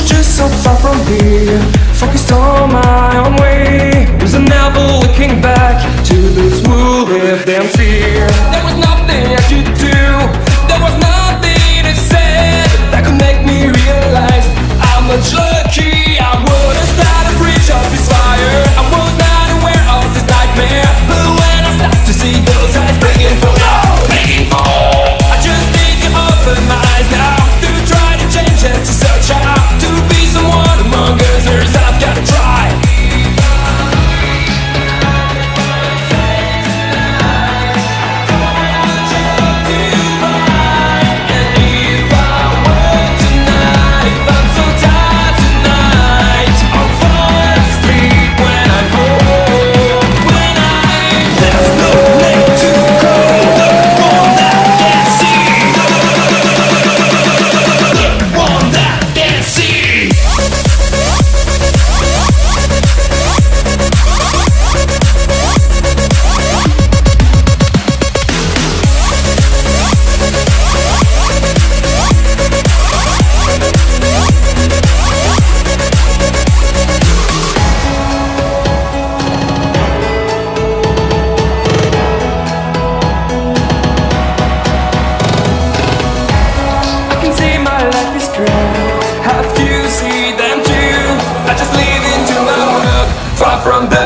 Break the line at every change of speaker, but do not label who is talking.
just so far from here, focused on my own way. There's never looking back to those who lived in fear. There was nothing I could do, there was nothing to say that could make me realize how much lucky I was. Started to reach up this fire, I was not aware of this nightmare. But when I start to see those eyes begging for more, begging for more, I just need to open my eyes now, to try to change and to search out to be someone among others. I've got to try. Have to see them too. I just live into my world, far from the